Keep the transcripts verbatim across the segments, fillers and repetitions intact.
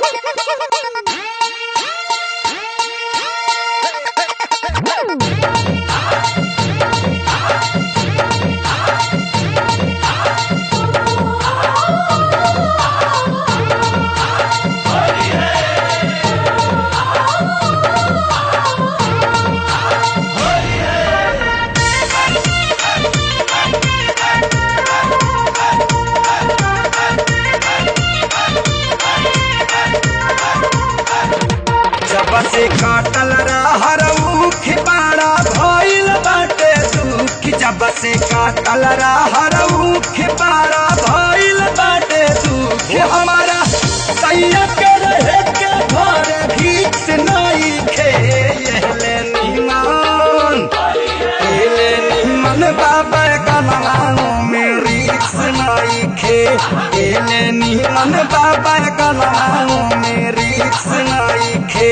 से काटल रहर उख बाड़ा भइल बाटे दुख। जब से काटल रहर उख बाड़ा भइल बाटे दुख। हमारा सैया के रहे के घर भीख नहीं खे एहले निमन एहले निमन बाबा गनाओ मेरी नहीं खे एहले निमन बाबा गनाओ मेरी नहीं खे।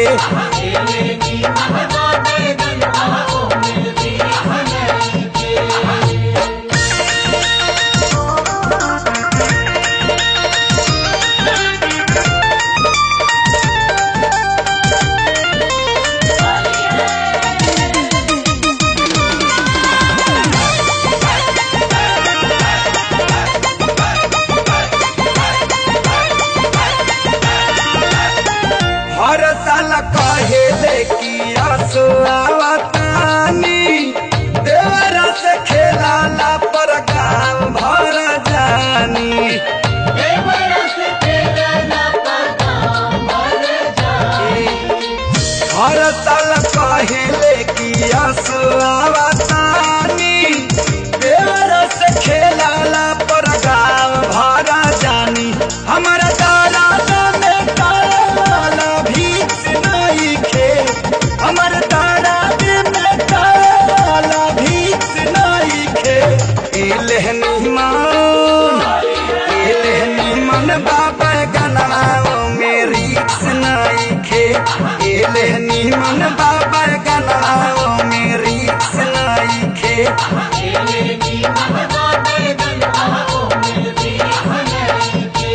हर साल कहेले कि आसो आवतानी देवरा से खेलाला पर गाँव भर जानी। देवरा से खेलाला पर गाँव भर जानी। हर साल कहेले कि आसो आवतानी देवरा से खेलाला पर गाँव भर जानी। हमारा तारा में ताला भीख नहीं खे हमर तारा में ताला भीख नहीं खे। एले निमन एले निमन बाबा गनाओ मेरी नहीं खे एले निमन बाबा गनाओ मेरी नहीं खे। एले निमन बाबा गनाओ मेरी नहीं खे।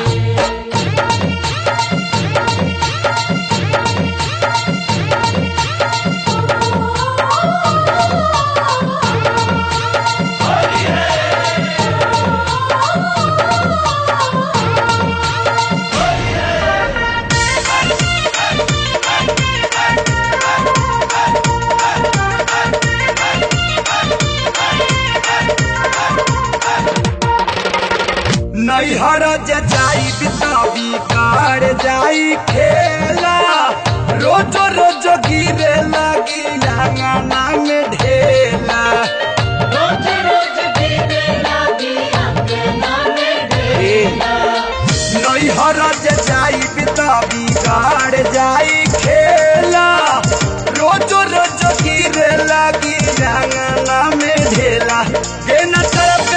नैहर जे जाई बिताबी कार जाई खेला रोज रोज गिरे लगी आंगना में ढेला। रोज रोज गिरे लगी आंगना में ढेला। नैहर जे जाई बिताबी कार जाई खेला रोज रोज गिरे लगी आंगना में ढेला। बिना तरफे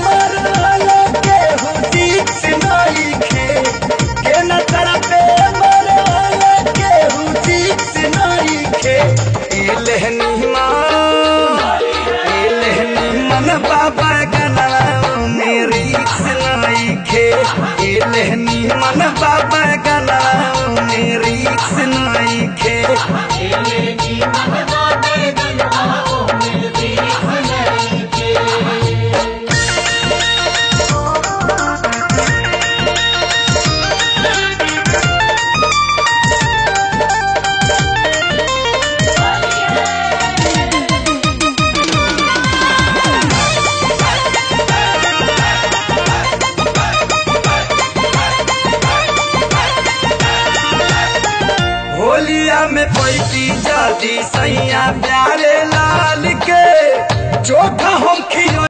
नहीं खे के न तरफे मरे के हुदीक से नहीं खे। एले निमन एले निमन बाबा गनाओ मेरी नहीं खे एले निमन बाबा गनाओ मेरी नहीं खे। एले निमन बाबा गनाओ मेरी नहीं खे। होलिया में पैती जाती सैया प्यारे लाल के चोखा हम खियो